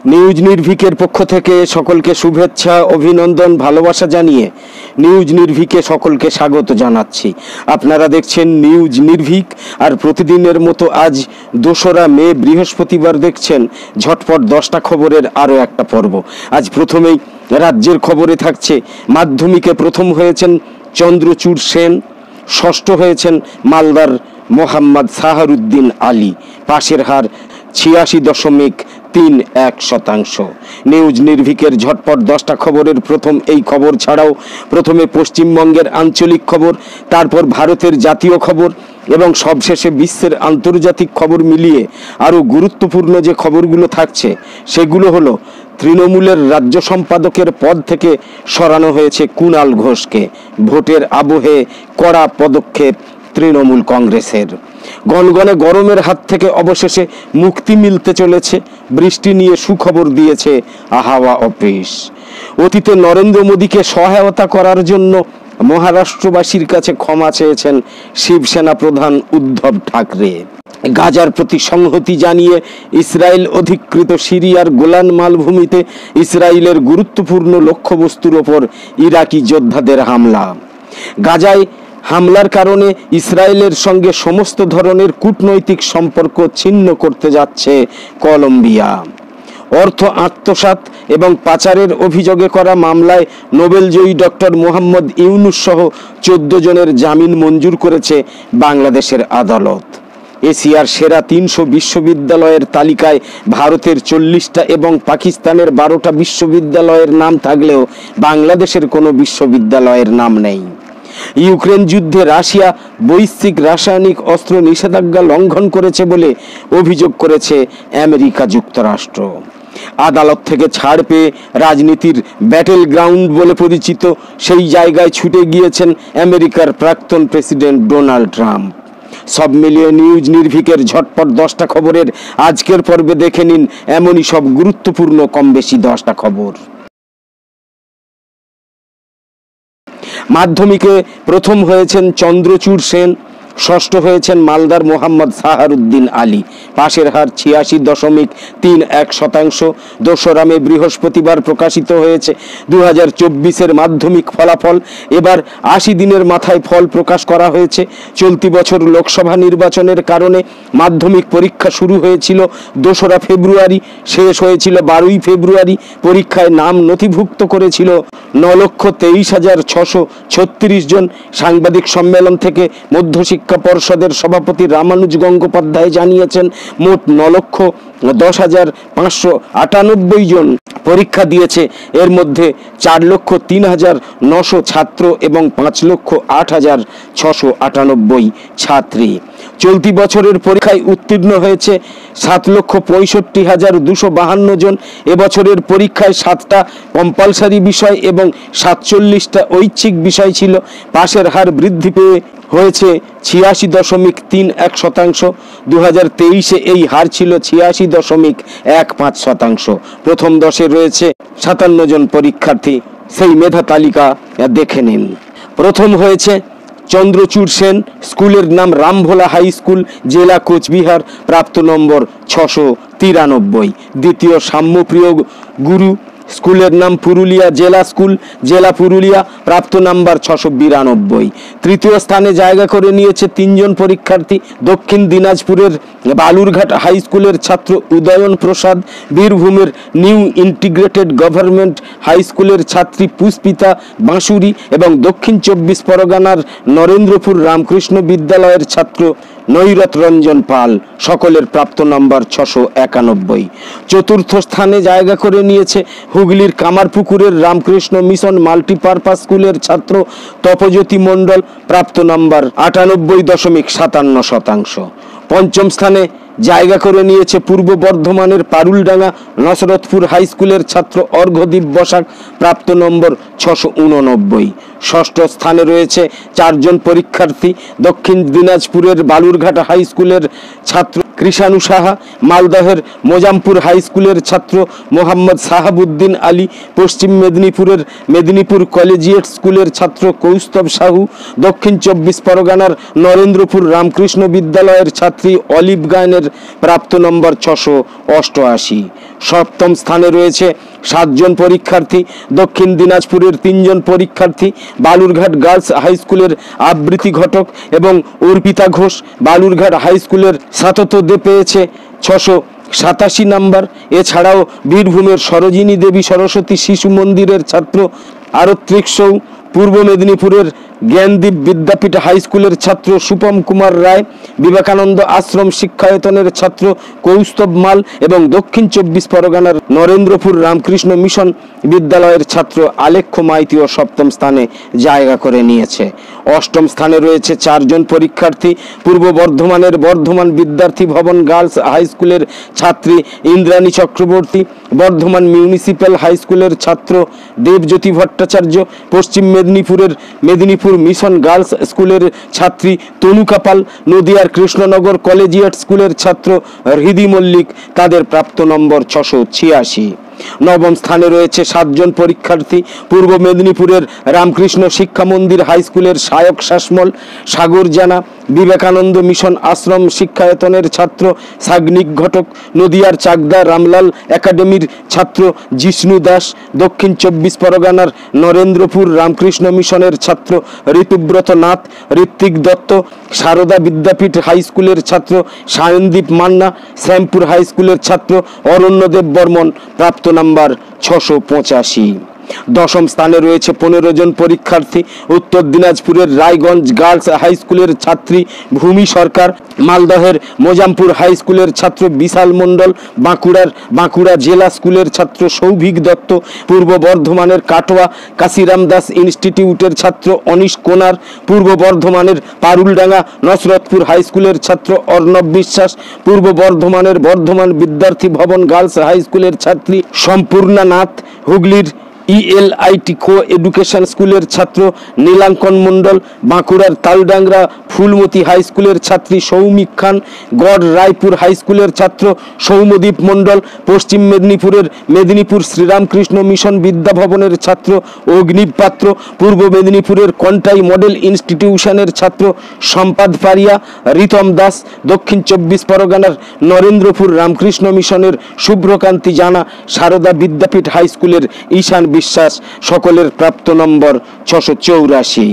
News নির্ভীকের পক্ষ থেকে সকলকে শুভেচ্ছা, অভিনন্দন, ভালোবাসা জানিয়ে নিউজ নির্ভীকে সকলকে স্বাগত জানাচ্ছি। আপনারা দেখছেন নিউজ নির্ভীক, আর প্রতিদিনের মতো আজ 2রা মে বৃহস্পতিবার দেখছেন ঝটপট 10টা খবরের আরও একটা পর্ব। আজ প্রথমেই রাজ্যের খবরে থাকছে মাধ্যমিকে প্রথম হয়েছেন চন্দ্রচূড় সেন, ষষ্ঠ হয়েছেন মালদার মোহাম্মদ সাহারুদ্দিন আলী, পাশের হার 86.31%। নিউজ নির্ভীকের ঝটপট 10টা খবরের প্রথম এই খবর ছাড়াও প্রথমে পশ্চিমবঙ্গের আঞ্চলিক খবর, তারপর ভারতের জাতীয় খবর এবং সবশেষে বিশ্বের আন্তর্জাতিক খবর মিলিয়ে আরও গুরুত্বপূর্ণ যে খবরগুলো থাকছে সেগুলো হলো তৃণমূলের রাজ্য সম্পাদকের পদ থেকে সরানো হয়েছে কুণাল ঘোষকে, ভোটের আবহে কড়া পদক্ষেপ তৃণমূল কংগ্রেসের। গনগনে গরমের হাত থেকে অবশেষে মুক্তি মিলতে চলেছে, বৃষ্টি নিয়ে সুখবর দিয়েছে হাওয়া অফিস। অতীতে নরেন্দ্র মোদীকে সহায়তা করার জন্য মহারাষ্ট্রবাসীর কাছে ক্ষমা চেয়েছেন শিবসেনা প্রধান উদ্ধব ঠাকরে। গাজার প্রতি সংহতি জানিয়ে ইসরায়েল অধিকৃত সিরিয়ার গোলান মালভূমিতে ইসরায়েলের গুরুত্বপূর্ণ লক্ষ্যবস্তুর ওপর ইরাকি যোদ্ধাদের হামলা। গাজায় হামলার কারণে ইসরায়েলের সঙ্গে সমস্ত ধরনের কূটনৈতিক সম্পর্ক ছিন্ন করতে যাচ্ছে কলম্বিয়া। অর্থ আত্মসাৎ এবং পাচারের অভিযোগে করা মামলায় নোবেলজয়ী ডক্টর মোহাম্মদ ইউনূস সহ 14 জনের জামিন মঞ্জুর করেছে বাংলাদেশের আদালত। এশিয়ার সেরা 300 বিশ্ববিদ্যালয়ের তালিকায় ভারতের 40টা এবং পাকিস্তানের 12টা বিশ্ববিদ্যালয়ের নাম থাকলেও বাংলাদেশের কোনো বিশ্ববিদ্যালয়ের নাম নেই। ইউক্রেন যুদ্ধে রাশিয়া বৈশ্বিক রাসায়নিক অস্ত্র নিষেধাজ্ঞা লঙ্ঘন করেছে বলে অভিযোগ করেছে আমেরিকা যুক্তরাষ্ট্র। আদালত থেকে ছাড় পেয়ে রাজনীতির ব্যাটেল গ্রাউন্ড বলে পরিচিত সেই জায়গায় ছুটে গিয়েছেন আমেরিকার প্রাক্তন প্রেসিডেন্ট ডোনাল্ড ট্রাম্প। সব মিলিয়ে নিউজ নির্ভীকের ঝটপট 10টা খবরের আজকের পর্বে দেখে নিন এমনই সব গুরুত্বপূর্ণ কম বেশি 10টা খবর। মাধ্যমিকে প্রথম হয়েছেন চন্দ্রচূড় সেন, ষষ্ঠ হয়েছেন মালদার মোহাম্মদ সাহারুদ্দিন আলী, পাশের হার 86.31%। 2রা মে বৃহস্পতিবার প্রকাশিত হয়েছে 2024-এর মাধ্যমিক ফলাফল। এবার 80 দিনের মাথায় ফল প্রকাশ করা হয়েছে। চলতি বছর লোকসভা নির্বাচনের কারণে মাধ্যমিক পরীক্ষা শুরু হয়েছিল 2রা ফেব্রুয়ারি, শেষ হয়েছিল 12ই ফেব্রুয়ারি। পরীক্ষায় নাম নথিভুক্ত করেছিল 9,23,636 জন। সাংবাদিক সম্মেলন থেকে মধ্যশিক্ষা পর্ষদের সভাপতি রামানুজ গঙ্গোপাধ্যায় জানিয়েছেন মোট 9,10,598 জন পরীক্ষা দিয়েছে। এর মধ্যে 4,03,900 ছাত্র এবং 5,08,698 ছাত্রী। চলতি বছরের পরীক্ষায় উত্তীর্ণ হয়েছে 7,65,252 জন। এবছরের পরীক্ষায় 7টা কম্পালসারি বিষয় এবং 47টা ঐচ্ছিক বিষয় ছিল। পাশের হার বৃদ্ধি পেয়ে হয়েছে 86.31%। 2023-এ এই হার ছিল 86.15%। প্রথম 10-এ রয়েছে 57 জন পরীক্ষার্থী, সেই মেধা তালিকা দেখে নিন। প্রথম হয়েছে চন্দ্রচূড় সেন, স্কুলের নাম রামভোলা হাই স্কুল, জেলা কোচবিহার, প্রাপ্ত নম্বর 693। দ্বিতীয় সাম্যপ্রিয় গুরু, স্কুলের নাম পুরুলিয়া জেলা স্কুল, জেলা পুরুলিয়া, প্রাপ্ত নাম্বার 692। তৃতীয় স্থানে জায়গা করে নিয়েছে 3 জন পরীক্ষার্থী, দক্ষিণ দিনাজপুরের বালুরঘাট হাই স্কুলের ছাত্র উদয়ন প্রসাদ, বীরভূমের নিউ ইন্টিগ্রেটেড গভর্নমেন্ট হাই স্কুলের ছাত্রী পুষ্পিতা বাঁশুরি এবং দক্ষিণ 24 পরগনার নরেন্দ্রপুর রামকৃষ্ণ বিদ্যালয়ের ছাত্র নৈরত রঞ্জন পাল, সকলের প্রাপ্ত নম্বর 691। চতুর্থ স্থানে জায়গা করে নিয়েছে হুগলির কামারপুকুরের রামকৃষ্ণ মিশন মাল্টিপারপাস স্কুলের ছাত্র তপজ্যোতি মণ্ডল, প্রাপ্ত নম্বর 98.57%। পঞ্চম স্থানে জায়গা করে নিয়েছে পূর্ব বর্ধমানের পারুলডাঙ্গা নসরতপুর হাই স্কুলের ছাত্র অর্ঘ্যদীপ বসাক, প্রাপ্ত নম্বর 689। ষষ্ঠ স্থানে রয়েছে 4 জন পরীক্ষার্থী। দক্ষিণ দিনাজপুরের বালুরঘাট হাই স্কুলের ছাত্র কৃষাণু সাহা, মালদহের মোজামপুর হাই স্কুলের ছাত্র মোহাম্মদ সাহাবুদ্দিন আলী, পশ্চিম মেদিনীপুরের মেদিনীপুর কলেজিয়েট স্কুলের ছাত্র কৌস্তব সাহু, দক্ষিণ 24 পরগনার নরেন্দ্রপুর রামকৃষ্ণ বিদ্যালয়ের ছাত্রী অলিভ গায়নের প্রাপ্ত নম্বর 688। সপ্তম স্থানে রয়েছে 7 জন পরীক্ষার্থী। দক্ষিণ দিনাজপুরের 3 জন পরীক্ষার্থী, বালুরঘাট গার্লস হাই স্কুলের আবৃত্তি ঘটক এবং অর্পিতা ঘোষ বালুরঘাট হাই স্কুলের সাততোদে পেয়েছে 687 নম্বর। এছাড়াও বীরভূমের সরোজিনী দেবী সরস্বতী শিশু মন্দিরের ছাত্র আরত্রিক সৌ, পূর্ব মেদিনীপুরের জ্ঞানদীপ বিদ্যাপীঠ হাই স্কুলের ছাত্র সুপম কুমার রায়, বিবেকানন্দ আশ্রম শিক্ষায়তনের ছাত্র কৌস্তব মাল এবং দক্ষিণ 24 পরগনার নরেন্দ্রপুর রামকৃষ্ণ মিশন বিদ্যালয়ের ছাত্র আলেখ্য মাইতিও সপ্তম স্থানে জায়গা করে নিয়েছে। অষ্টম স্থানে রয়েছে 4 জন পরীক্ষার্থী। পূর্ব বর্ধমানের বর্ধমান বিদ্যার্থী ভবন গার্লস হাই স্কুলের ছাত্রী ইন্দ্রাণী চক্রবর্তী, বর্ধমান মিউনিসিপ্যাল হাই স্কুলের ছাত্র দেবজ্যোতি ভট্টাচার্য, পশ্চিম মেদিনীপুরের মেদিনীপুর মিশন গার্লস স্কুলের ছাত্রী তনুকা পাল, নদিয়ার কৃষ্ণনগর কলেজিয়েট স্কুলের ছাত্র হৃদি মল্লিক, তাদের প্রাপ্ত নম্বর 686। নবম স্থানে রয়েছে 7 জন পরীক্ষার্থী। পূর্ব মেদিনীপুরের রামকৃষ্ণ শিক্ষা মন্দির হাই স্কুলের সায়ক শাসমল, সাগর জানা, বিবেকানন্দ মিশন আশ্রম শিক্ষায়তনের ছাত্র সাগ্নিক ঘটক, নদিয়ার চাকদা রামলাল একাডেমির ছাত্র জিষ্ণু দাস, দক্ষিণ 24 পরগনার নরেন্দ্রপুর রামকৃষ্ণ মিশনের ছাত্র ঋতুব্রত নাথ, ঋত্বিক দত্ত, সারদা বিদ্যাপীঠ হাই স্কুলের ছাত্র সায়নদীপ মান্না, শ্যামপুর হাই স্কুলের ছাত্র অরণ্যদেব বর্মন, প্রাপ্ত নাম্বার 685। দশম স্থানে রয়েছে 15 জন পরীক্ষার্থী। উত্তর দিনাজপুরের রায়গঞ্জ গার্লস হাই স্কুলের ছাত্রী ভূমি সরকার, মালদহের মোজামপুর হাই স্কুলের ছাত্র বিশাল মণ্ডল, বাঁকুড়া জেলা স্কুলের ছাত্র সৌভিক দত্ত, পূর্ব বর্ধমানের কাটোয়া কাশিরাম দাস ইনস্টিটিউটের ছাত্র অনিশ কোনার, পূর্ব বর্ধমানের পারুলডাঙ্গা নসরতপুর হাই স্কুলের ছাত্র অর্ণব বিশ্বাস, পূর্ব বর্ধমানের বর্ধমান বিদ্যার্থী ভবন গার্লস হাই স্কুলের ছাত্রী সম্পূর্ণা নাথ, হুগলির ELIT কো এডুকেশন স্কুলের ছাত্র নীলাঙ্কন মণ্ডল, বাঁকুড়ার তালডাংরা ফুলমতি হাই স্কুলের ছাত্রী সৌমিক খান, গড় রায়পুর হাই স্কুলের ছাত্র সৌমদীপ মণ্ডল, পশ্চিম মেদিনীপুরের মেদিনীপুর শ্রীরামকৃষ্ণ মিশন বিদ্যাভবনের ছাত্র অগ্নিব পাত্র, পূর্ব মেদিনীপুরের কন্টাই মডেল ইনস্টিটিউশনের ছাত্র সম্পাদ পারিয়া, রিতম দাস, দক্ষিণ 24 পরগনার নরেন্দ্রপুর রামকৃষ্ণ মিশনের শুভ্রকান্তি জানা, সারদা বিদ্যাপীঠ হাই স্কুলের ঈশান বিশ্বাস, সকলের প্রাপ্ত নম্বর 684।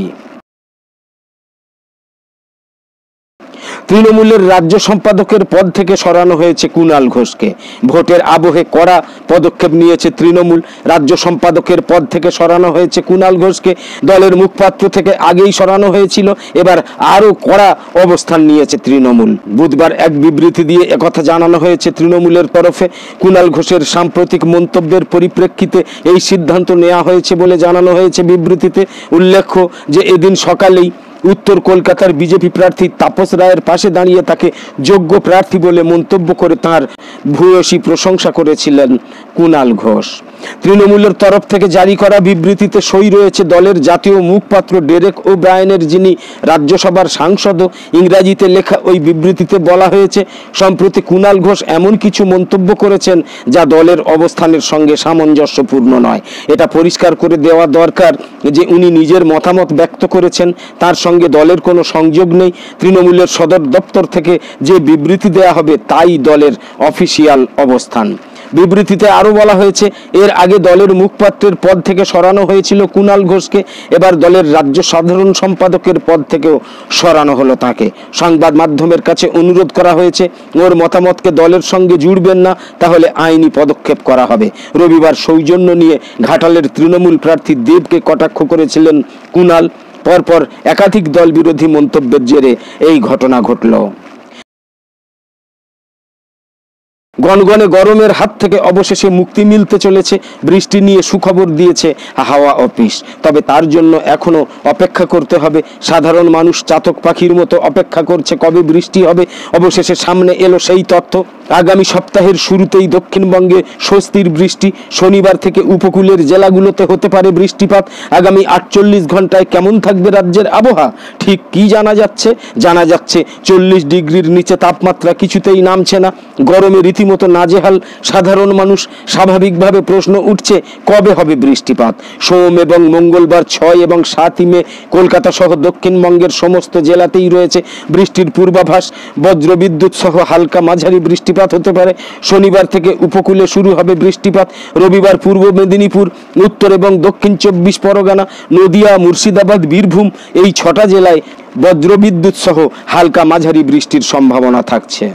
তৃণমূলের রাজ্য সম্পাদকের পদ থেকে সরানো হয়েছে কুণাল ঘোষকে। ভোটের আবহে কড়া পদক্ষেপ নিয়েছে তৃণমূল। রাজ্য সম্পাদকের পদ থেকে সরানো হয়েছে কুণাল ঘোষকে। দলের মুখপাত্র থেকে আগেই সরানো হয়েছিল, এবার আরও কড়া অবস্থান নিয়েছে তৃণমূল। বুধবার এক বিবৃতি দিয়ে একথা জানানো হয়েছে তৃণমূলের তরফে। কুণাল ঘোষের সাম্প্রতিক মন্তব্যের পরিপ্রেক্ষিতে এই সিদ্ধান্ত নেওয়া হয়েছে বলে জানানো হয়েছে বিবৃতিতে। উল্লেখ্য যে এদিন সকালেই উত্তর কলকাতার বিজেপি প্রার্থী তাপস রায়ের পাশে দাঁড়িয়ে তাকে যোগ্য প্রার্থী বলে মন্তব্য করে তাঁর ভূয়সী প্রশংসা করেছিলেন কুণাল ঘোষ। তৃণমূলের তরফ থেকে জারি করা বিবৃতিতে সই রয়েছে দলের জাতীয় মুখপাত্র ডেরেক ও ব্রায়ানের, যিনি রাজ্যসভার সাংসদও। ইংরাজিতে লেখা ওই বিবৃতিতে বলা হয়েছে, সম্প্রতি কুণাল ঘোষ এমন কিছু মন্তব্য করেছেন যা দলের অবস্থানের সঙ্গে সামঞ্জস্যপূর্ণ নয়। এটা পরিষ্কার করে দেওয়া দরকার যে উনি নিজের মতামত ব্যক্ত করেছেন, তার সঙ্গে দলের কোনো সংযোগ নেই। তৃণমূলের সদর দপ্তর থেকে যে বিবৃতি দেওয়া হবে তাই দলের অফিসিয়াল অবস্থান। বিবৃতিতে আরও বলা হয়েছে, এর আগে দলের মুখপাত্রের পদ থেকে সরানো হয়েছিল কুণাল ঘোষকে, এবার দলের রাজ্য সাধারণ সম্পাদকের পদ থেকেও সরানো হলো তাকে। সংবাদ মাধ্যমের কাছে অনুরোধ করা হয়েছে, ওর মতামতকে দলের সঙ্গে জুড়বেন না, তাহলে আইনি পদক্ষেপ করা হবে। রবিবার সৌজন্য নিয়ে ঘাটালের তৃণমূল প্রার্থী দেবকে কটাক্ষ করেছিলেন কুণাল। পরপর একাধিক দল বিরোধী মন্তব্যের জেরে এই ঘটনা ঘটল। গনগনে গরমের হাত থেকে অবশেষে মুক্তি মিলতে চলেছে, বৃষ্টি নিয়ে সুখবর দিয়েছে হাওয়া অফিস। তবে তার জন্য এখনো অপেক্ষা করতে হবে। সাধারণ মানুষ চাতক পাখির মতো অপেক্ষা করছে কবে বৃষ্টি হবে। অবশেষে সামনে এলো সেই তথ্য। আগামী সপ্তাহের শুরুতেই দক্ষিণবঙ্গে স্বস্তির বৃষ্টি। শনিবার থেকে উপকূলের জেলাগুলোতে হতে পারে বৃষ্টিপাত। আগামী 48 ঘন্টায় কেমন থাকবে রাজ্যের আবহাওয়া, ঠিক কি জানা যাচ্ছে? জানা যাচ্ছে 40 ডিগ্রির নিচে তাপমাত্রা কিছুতেই নামছে না। গরমে রীতিমতো নাজেহাল সাধারণ মানুষ। স্বাভাবিকভাবে প্রশ্ন উঠছে কবে হবে বৃষ্টিপাত। সোম এবং মঙ্গলবার 6 এবং 7 মে কলকাতা সহ দক্ষিণবঙ্গের সমস্ত জেলাতেই রয়েছে বৃষ্টির পূর্বাভাস। বজ্রবিদ্যুৎ সহ হালকা মাঝারি বৃষ্টিপাত হতে পারে। শনিবার থেকে উপকূলে শুরু হবে বৃষ্টিপাত। রবিবার পূর্ব মেদিনীপুর, উত্তর এবং দক্ষিণ 24 পরগনা, নদিয়া, মুর্শিদাবাদ, বীরভূম এই 6টা জেলায় বজ্রবিদ্যুৎ সহ হালকা মাঝারি বৃষ্টির সম্ভাবনা থাকছে।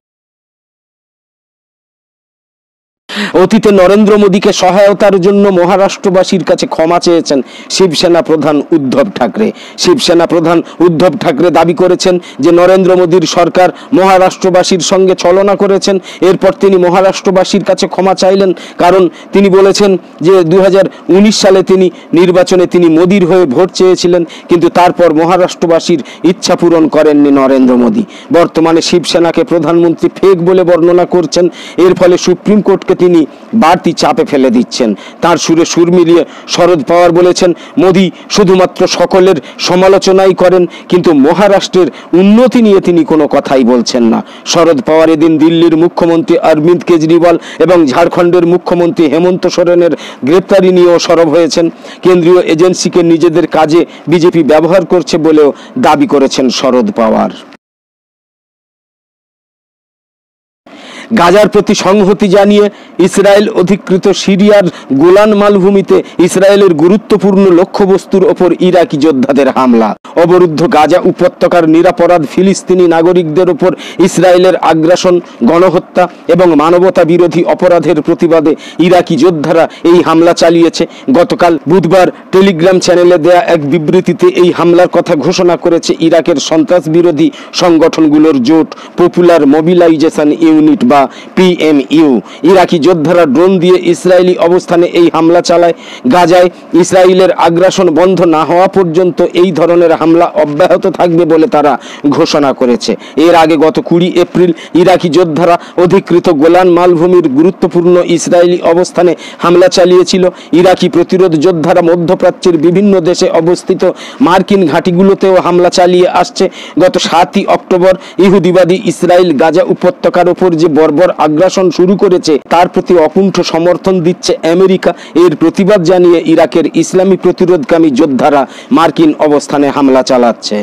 অতীতে নরেন্দ্র মোদীকে সহায়তার জন্য মহারাষ্ট্রবাসীর কাছে ক্ষমা চেয়েছেন শিবসেনা প্রধান উদ্ধব ঠাকরে। শিবসেনা প্রধান উদ্ধব ঠাকরে দাবি করেছেন যে নরেন্দ্র মোদীর সরকার মহারাষ্ট্রবাসীর সঙ্গে ছলনা করেছেন। এরপর তিনি মহারাষ্ট্রবাসীর কাছে ক্ষমা চাইলেন, কারণ তিনি বলেছেন যে 2019 সালে তিনি নির্বাচনে তিনি মোদীর হয়ে ভোট চেয়েছিলেন, কিন্তু তারপর মহারাষ্ট্রবাসীর ইচ্ছা পূরণ করেননি নরেন্দ্র মোদী। বর্তমানে শিবসেনাকে প্রধানমন্ত্রী ফেক বলে বর্ণনা করছেন। এর ফলে সুপ্রিম কোর্টকে তিনি বাড়তি চাপে ফেলে দিচ্ছেন। তার সুরে সুর মিলিয়ে শরদ পাওয়ার বলেছেন, মোদী শুধুমাত্র সকলের সমালোচনাই করেন, কিন্তু মহারাষ্ট্রের উন্নতি নিয়ে তিনি কোনো কথাই বলছেন না। শরদ পাওয়ার এদিন দিল্লির মুখ্যমন্ত্রী অরবিন্দ কেজরিওয়াল এবং ঝাড়খণ্ডের মুখ্যমন্ত্রী হেমন্ত সোরেনের গ্রেপ্তারি নিয়েও সরব হয়েছেন। কেন্দ্রীয় এজেন্সিকে নিজেদের কাজে বিজেপি ব্যবহার করছে বলেও দাবি করেছেন শরদ পাওয়ার। গাজার প্রতি সংহতি জানিয়ে ইসরায়েল অধিকৃত সিরিয়ার গোলান মালভূমিতে ইসরায়েলের গুরুত্বপূর্ণ লক্ষ্যবস্তুর ওপর ইরাকি যোদ্ধাদের হামলা। অবরুদ্ধ গাজা উপত্যকার নিরাপরাধ ফিলিস্তিনি নাগরিকদের ওপর ইসরায়েলের আগ্রাসন, গণহত্যা এবং মানবতা বিরোধী অপরাধের প্রতিবাদে ইরাকি যোদ্ধারা এই হামলা চালিয়েছে। গতকাল বুধবার টেলিগ্রাম চ্যানেলে দেয়া এক বিবৃতিতে এই হামলার কথা ঘোষণা করেছে ইরাকের সন্ত্রাস বিরোধী সংগঠনগুলোর জোট পপুলার মোবিলাইজেশন ইউনিট বা PMU। ইরাকি যোদ্ধারা ড্রোন দিয়ে ইসরায়েলি অবস্থানে এই হামলা চালায়। গাজায় ইসরায়েলের আগ্রাসন বন্ধ না হওয়া পর্যন্ত এই ধরনের হামলা অব্যাহত থাকবে বলে তারা ঘোষণা করেছে। এর আগে গত 20 এপ্রিল ইরাকি যোদ্ধারা অধিকৃত গোলান মালভূমির গুরুত্বপূর্ণ ইসরায়েলি অবস্থানে হামলা চালিয়েছিল। ইরাকি প্রতিরোধ যোদ্ধারা মধ্যপ্রাচ্যের বিভিন্ন দেশে অবস্থিত মার্কিন ঘাঁটিগুলোতেও হামলা চালিয়ে আসছে। গত 7 অক্টোবর ইহুদিবাদী ইসরায়েল গাজা উপত্যকার ওপর যে বর্বর আগ্রাসন শুরু করেছে তার প্রতি অকুণ্ঠ সমর্থন দিচ্ছে আমেরিকা। এর প্রতিবাদ জানিয়ে ইরাকের ইসলামী প্রতিরোধকামী যোদ্ধারা মার্কিন অবস্থানে হামলা চালাচ্ছে।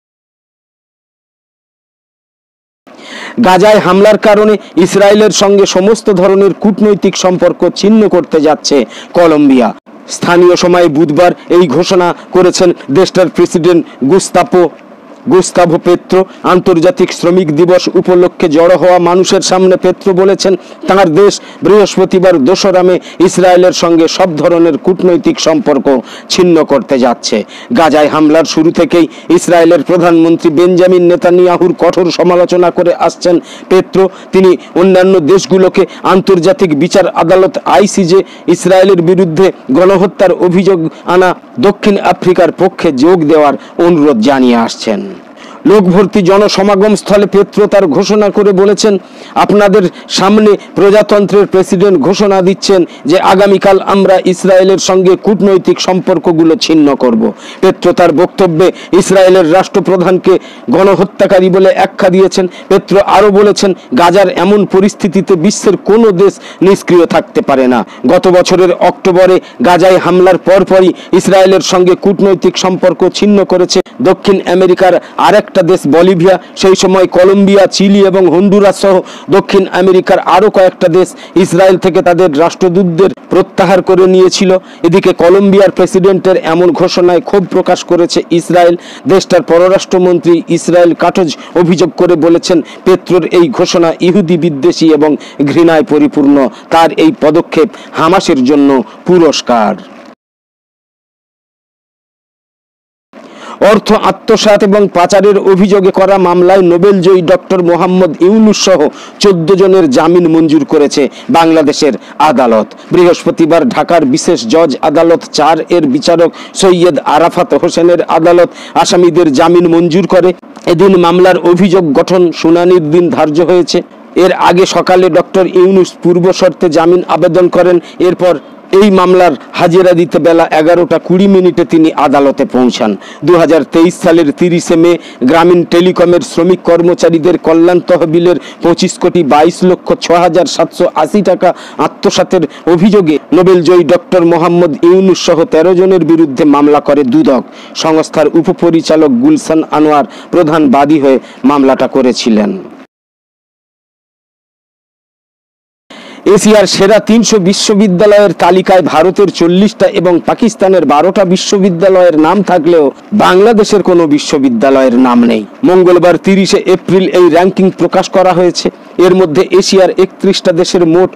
গাজায় হামলার কারণে ইসরায়েলের সঙ্গে সমস্ত ধরনের কূটনৈতিক সম্পর্ক ছিন্ন করতে যাচ্ছে কলম্বিয়া। স্থানীয় সময় বুধবার এই ঘোষণা করেছেন দেশটার প্রেসিডেন্ট গুস্তাভো পেত্রো। আন্তর্জাতিক শ্রমিক দিবস উপলক্ষে জড়ো হওয়া মানুষের সামনে পেত্রো বলেছেন তাঁর দেশ বৃহস্পতিবার 2 মে ইসরায়েলের সঙ্গে সব ধরনের কূটনৈতিক সম্পর্ক ছিন্ন করতে যাচ্ছে। গাজায় হামলার শুরু থেকেই ইসরায়েলের প্রধানমন্ত্রী বেঞ্জামিন নেতানিয়াহুর কঠোর সমালোচনা করে আসছেন পেত্রো। তিনি অন্যান্য দেশগুলোকে আন্তর্জাতিক বিচার আদালত ICJ ইসরায়েলের বিরুদ্ধে গণহত্যার অভিযোগ আনা দক্ষিণ আফ্রিকার পক্ষে যোগ দেওয়ার অনুরোধ জানিয়ে আসছেন। লোকভর্তি জনসমাগম স্থলে পেত্রো তার ঘোষণা করে বলেছেন, আপনাদের সামনে প্রজাতন্ত্রের প্রেসিডেন্ট ঘোষণা দিচ্ছেন যে আগামীকাল আমরা ইসরায়েলের সঙ্গে কূটনৈতিক সম্পর্কগুলো ছিন্ন করব। পেত্রো তার বক্তব্যে ইসরায়েলের রাষ্ট্রপ্রধানকে গণহত্যাকারী বলে আখ্যা দিয়েছেন। পেত্রো আরও বলেছেন, গাজার এমন পরিস্থিতিতে বিশ্বের কোনো দেশ নিষ্ক্রিয় থাকতে পারে না। গত বছরের অক্টোবরে গাজায় হামলার পরপরই ইসরায়েলের সঙ্গে কূটনৈতিক সম্পর্ক ছিন্ন করেছে দক্ষিণ আমেরিকার আরেকটা দেশ বলিভিয়া। সেই সময় কলম্বিয়া, চিলি এবং হন্ডুরাস সহ দক্ষিণ আমেরিকার আরও কয়েকটা দেশ ইসরায়েল থেকে তাদের রাষ্ট্রদূতদের প্রত্যাহার করে নিয়েছিল। এদিকে কলম্বিয়ার প্রেসিডেন্টের এমন ঘোষণায় ক্ষোভ প্রকাশ করেছে ইসরায়েল। দেশটার পররাষ্ট্রমন্ত্রী ইসরায়েল কাটজ অভিযোগ করে বলেছেন, পেত্রোর এই ঘোষণা ইহুদি বিদ্বেষী এবং ঘৃণায় পরিপূর্ণ। তার এই পদক্ষেপ হামাসের জন্য পুরস্কার। অর্থ আত্মসাৎ এবং পাচারের অভিযোগে করা মামলায় নোবেলজয়ী ডক্টর মোহাম্মদ ইউনূস সহ 14 জনের জামিন মঞ্জুর করেছে বাংলাদেশের আদালত। বৃহস্পতিবার ঢাকার বিশেষ জজ আদালত 4 এর বিচারক সৈয়দ আরাফাত হোসেনের আদালত আসামিদের জামিন মঞ্জুর করে। এদিন মামলার অভিযোগ গঠন শুনানির দিন ধার্য হয়েছে। এর আগে সকালে ডক্টর ইউনূস পূর্ব শর্তে জামিন আবেদন করেন। এরপর এই মামলার হাজিরা দিতে বেলা 11:20 তিনি আদালতে পৌঁছান। 2023 সালের 30 মে গ্রামীণ টেলিকমের শ্রমিক কর্মচারীদের কল্যাণ তহবিলের 25,22,06,780 টাকা আত্মসাতের অভিযোগে নোবেলজয়ী ডক্টর মোহাম্মদ ইউনূস সহ 13 জনের বিরুদ্ধে মামলা করে দুদক। সংস্থার উপপরিচালক গুলশান আনোয়ার প্রধান বাদী হয়ে মামলাটা করেছিলেন। এশিয়ার সেরা 300 বিশ্ববিদ্যালয়ের তালিকায় ভারতের 40টা এবং পাকিস্তানের 12টা বিশ্ববিদ্যালয়ের নাম থাকলেও বাংলাদেশের কোনো বিশ্ববিদ্যালয়ের নাম নেই। মঙ্গলবার 30 এপ্রিল এই র্যাঙ্কিং প্রকাশ করা হয়েছে। এর মধ্যে এশিয়ার 31টা দেশের মোট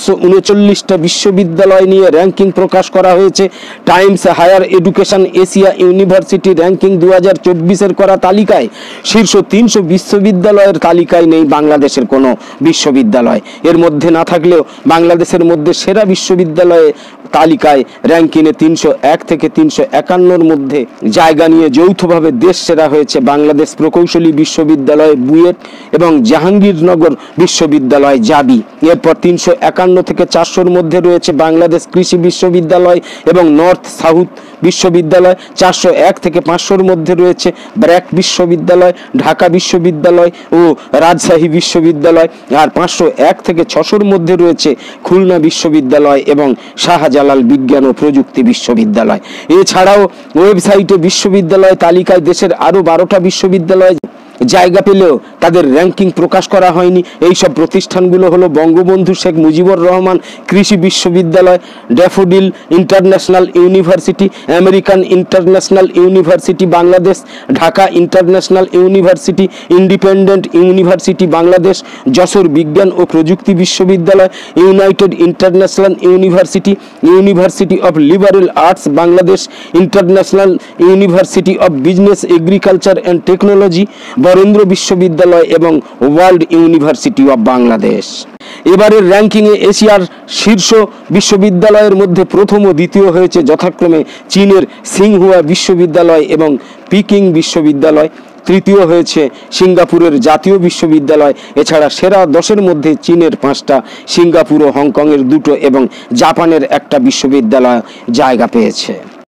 739টা বিশ্ববিদ্যালয় নিয়ে র্যাঙ্কিং প্রকাশ করা হয়েছে। Times Higher Education Asia University ranking 2024-এর করা তালিকায় শীর্ষ 300 বিশ্ববিদ্যালয়ের তালিকায় নেই বাংলাদেশের কোনো বিশ্ববিদ্যালয়। এর মধ্যে না থাকলেও বাংলাদেশের মধ্যে সেরা বিশ্ববিদ্যালয়ে তালিকায় র্যাঙ্কিংয়ে 301 থেকে 351-র মধ্যে জায়গা নিয়ে যৌথভাবে দেশ সেরা হয়েছে বাংলাদেশ প্রকৌশলী বিশ্ববিদ্যালয় বুয়েট এবং জাহাঙ্গীরনগর বিশ্ববিদ্যালয় জাবি। এরপর 351 থেকে 400-র মধ্যে রয়েছে বাংলাদেশ কৃষি বিশ্ববিদ্যালয় এবং নর্থ সাউথ বিশ্ববিদ্যালয়। 401 থেকে 500-র মধ্যে রয়েছে ব্র্যাক বিশ্ববিদ্যালয়, ঢাকা বিশ্ববিদ্যালয় ও রাজশাহী বিশ্ববিদ্যালয়। আর 501 থেকে 600-র মধ্যে রয়েছে খুলনা বিশ্ববিদ্যালয় এবং শাহজালাল বিজ্ঞান ও প্রযুক্তি বিশ্ববিদ্যালয়। এছাড়াও ওয়েবসাইটে বিশ্ববিদ্যালয় তালিকায় দেশের আরও 12টা বিশ্ববিদ্যালয় জায়গা পেলেও তাদের র্যাঙ্কিং প্রকাশ করা হয়নি। এই সব প্রতিষ্ঠানগুলো হলো বঙ্গবন্ধু শেখ মুজিবুর রহমান কৃষি বিশ্ববিদ্যালয়, Daffodil International University, American International University Bangladesh, Dhaka International University, Independent University Bangladesh, Jessore বিজ্ঞান ও প্রযুক্তি বিশ্ববিদ্যালয়, United International University, University of Liberal Arts Bangladesh, International University of Business Agriculture and Technology, Barendra বিশ্ববিদ্যালয় এবং ওয়ার্ল্ড ইউনিভার্সিটি অব বাংলাদেশ। এবারের র্যাঙ্কিংয়ে এশিয়ার শীর্ষ বিশ্ববিদ্যালয়ের মধ্যে প্রথম ও দ্বিতীয় হয়েছে যথাক্রমে চীনের সিংহুয়া বিশ্ববিদ্যালয় এবং পিকিং বিশ্ববিদ্যালয়। তৃতীয় হয়েছে সিঙ্গাপুরের জাতীয় বিশ্ববিদ্যালয়। এছাড়া সেরা 10-এর মধ্যে চীনের 5টা, সিঙ্গাপুর ও হংকংয়ের 2টো এবং জাপানের 1টা বিশ্ববিদ্যালয় জায়গা পেয়েছে।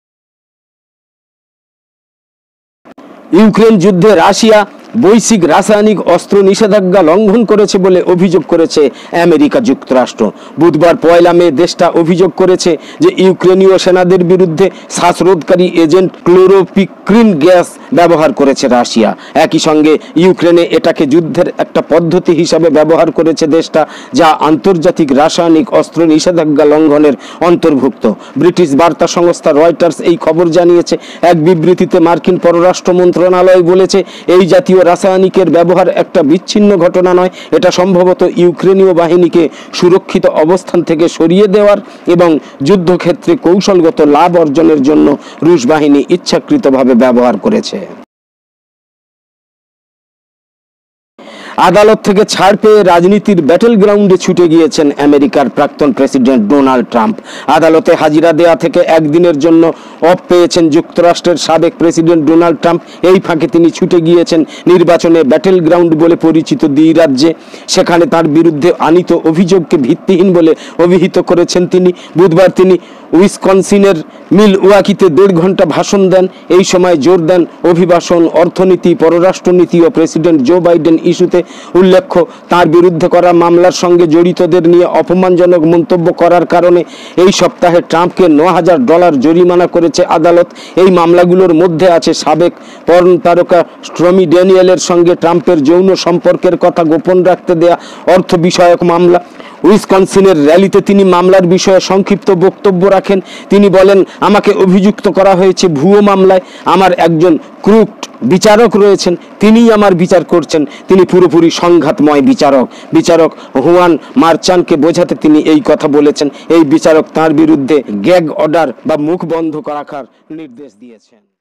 ইউক্রেন যুদ্ধে রাশিয়া বৈশ্বিক রাসায়নিক অস্ত্র নিষেধাজ্ঞা লঙ্ঘন করেছে বলে অভিযোগ করেছে আমেরিকা যুক্তরাষ্ট্র। বুধবার 1 মে দেশটা অভিযোগ করেছে যে ইউক্রেনীয় সেনাদের বিরুদ্ধে শ্বাসরোধকারী এজেন্ট ক্লোরোপিক্রিন গ্যাস ব্যবহার করেছে রাশিয়া। একই সঙ্গে ইউক্রেনে এটাকে যুদ্ধের একটা পদ্ধতি হিসাবে ব্যবহার করেছে দেশটা, যা আন্তর্জাতিক রাসায়নিক অস্ত্র নিষেধাজ্ঞা লঙ্ঘনের অন্তর্ভুক্ত। ব্রিটিশ বার্তা সংস্থা রয়টার্স এই খবর জানিয়েছে। এক বিবৃতিতে মার্কিন পররাষ্ট্র মন্ত্রণালয় বলেছে, এই জাতীয় রাসায়নিকের ব্যবহার একটা বিচ্ছিন্ন ঘটনা নয়, এটা সম্ভবত ইউক্রেনীয় বাহিনীকে সুরক্ষিত অবস্থান থেকে সরিয়ে দেওয়ার এবং যুদ্ধক্ষেত্রে কৌশলগত লাভ অর্জনের জন্য রুশ বাহিনী ইচ্ছাকৃতভাবে ব্যবহার করেছে। আদালত থেকে ছাড় পেয়ে রাজনীতির ব্যাটেল গ্রাউন্ডে ছুটে গিয়েছেন আমেরিকার প্রাক্তন প্রেসিডেন্ট ডোনাল্ড ট্রাম্প। আদালতে হাজিরা দেয়া থেকে একদিনের জন্য অফ পেয়েছেন যুক্তরাষ্ট্রের সাবেক প্রেসিডেন্ট ডোনাল্ড ট্রাম্প। এই ফাঁকে তিনি ছুটে গিয়েছেন নির্বাচনে ব্যাটেল গ্রাউন্ড বলে পরিচিত 2 রাজ্যে। সেখানে তার বিরুদ্ধে আনীত অভিযোগকে ভিত্তিহীন বলে অভিহিত করেছেন তিনি। বুধবার তিনি উইসকনসিনের মিলওয়াকিতে 1.5 ঘন্টা ভাষণ দেন। এই সময় জোর দেন অভিবাসন, অর্থনীতি, পররাষ্ট্রনীতি ও প্রেসিডেন্ট জো বাইডেন ইস্যুতে। উল্লেখ্য, তার বিরুদ্ধে করা মামলার সঙ্গে জড়িতদের নিয়ে অপমানজনক মন্তব্য করার কারণে এই সপ্তাহে ট্রাম্পকে $9,000 জরিমানা করেছে আদালত। এই মামলাগুলোর মধ্যে আছে সাবেক পর্ন তারকা স্টর্মি ড্যানিয়েলের সঙ্গে ট্রাম্পের যৌন সম্পর্কের কথা গোপন রাখতে দেয়া অর্থ বিষয়ক মামলা। উইসকনসিনের র্যালিতে তিনি মামলার বিষয়ে সংক্ষিপ্ত বক্তব্য রাখেন। তিনি বলেন, আমাকে অভিযুক্ত করা হয়েছে ভুয়ো মামলায়। আমার একজন ক্রুকড বিচারক রয়েছেন, তিনিই আমার বিচার করছেন। তিনি পুরোপুরি সংঘাতময় বিচারক। বিচারক হুয়ান মার্চানকে বোঝাতে তিনি এই কথা বলেছেন। এই বিচারক তার বিরুদ্ধে গ্যাগ অর্ডার বা মুখ বন্ধ রাখার নির্দেশ দিয়েছেন।